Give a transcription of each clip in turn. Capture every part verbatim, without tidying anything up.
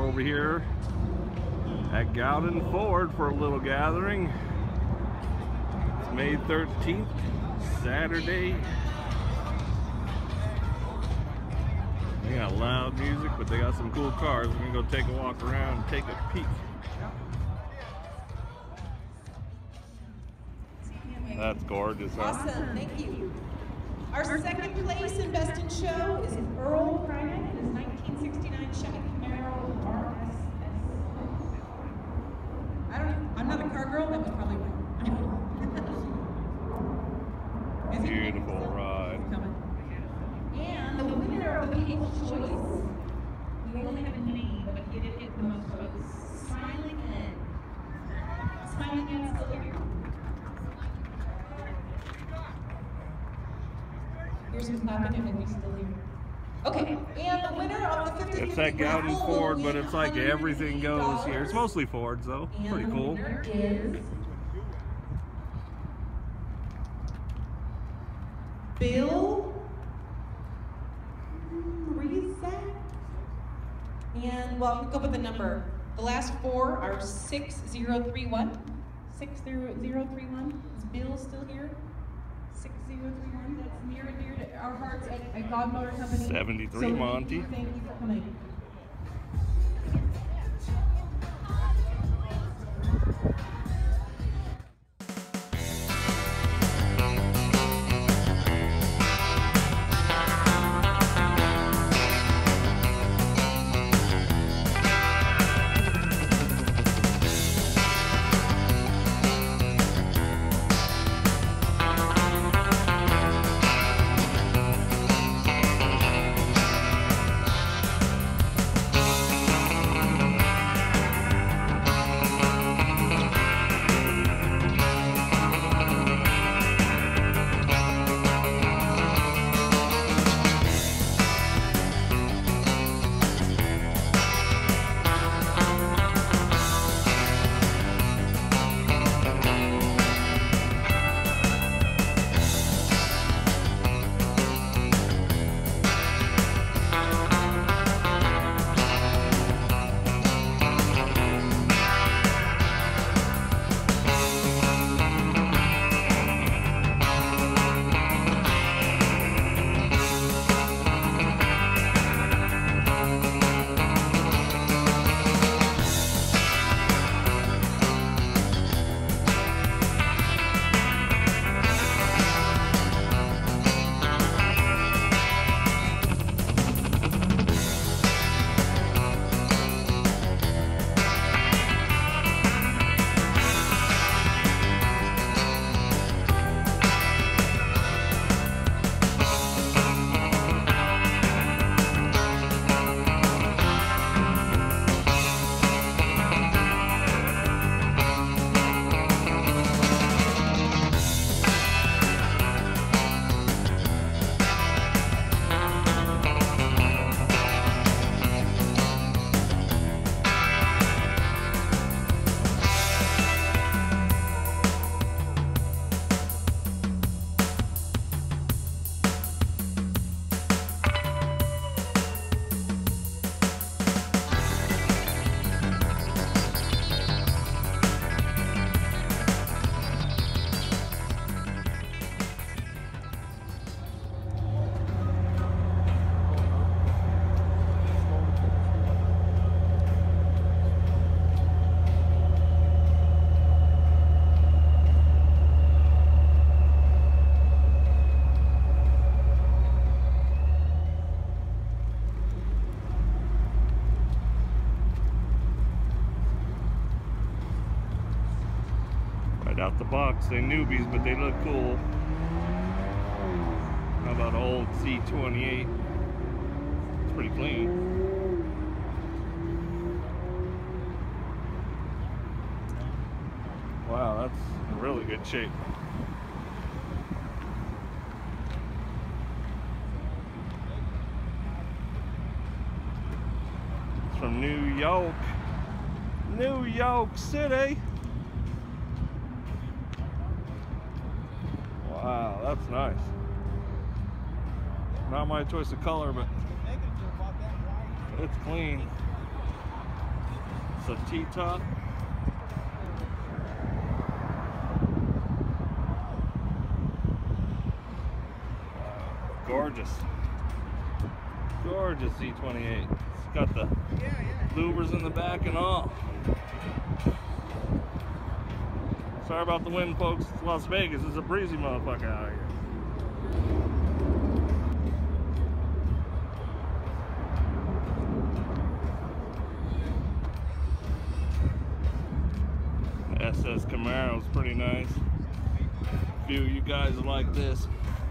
over here at Gowden Ford for a little gathering. It's May thirteenth, Saturday. They got loud music, but they got some cool cars. We're gonna go take a walk around and take a peek. That's gorgeous, huh? Awesome, thank you. Our second place in Best in Show is Earl Kryman and his nineteen sixty-nine Chevy Camaro R S S. I don't, I'm not a car girl, that was probably wrong. Beautiful ride. And the winner of the People's Choice, we only have a name, but he did get the most votes. Smiling Ed. Smiling Ed's still here. Here's who's clapping and he's still here. Okay, and the winner of the fifty It's that Gowden Ford, but it's like everything goes here. It's mostly Fords though. Pretty cool. Is Bill Rezac. And well, we'll go with the number. The last four are six zero three one. six zero zero three one. Is Bill still here? six zero three one. That's near and dear to our hearts at, at God Motor Company. seventy-three so Monty. Thank you for coming. Out the box, they newbies, but they look cool. How about old C twenty-eight? It's pretty clean. Wow, that's in really good shape. It's from New York, New York City. Wow, that's nice. Not my choice of color, but it's clean. a T-top. Gorgeous. Gorgeous Z twenty-eight. It's got the louvers in the back and all. Sorry about the wind, folks. It's Las Vegas. It's a breezy motherfucker out here. S S Camaro's pretty nice. A few of you guys are like this.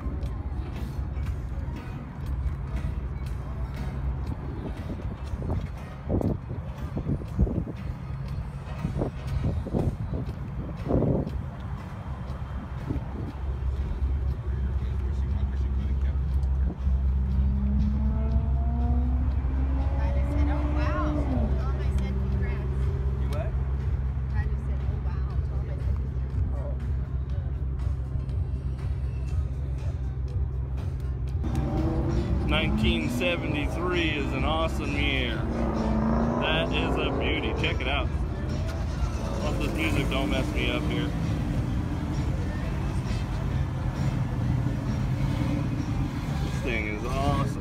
nineteen seventy-three is an awesome year. That is a beauty. Check it out. Hope this music don't mess me up here. This thing is awesome.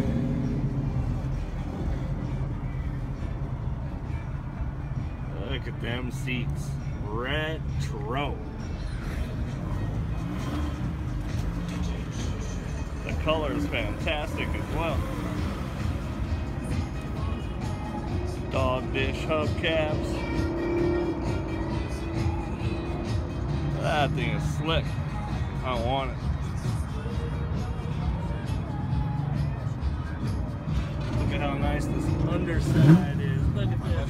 Look at them seats. Retro. The color is fantastic as well. Dog dish hubcaps. That thing is slick. I want it. Look at how nice this underside is. Look at this.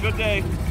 Good day.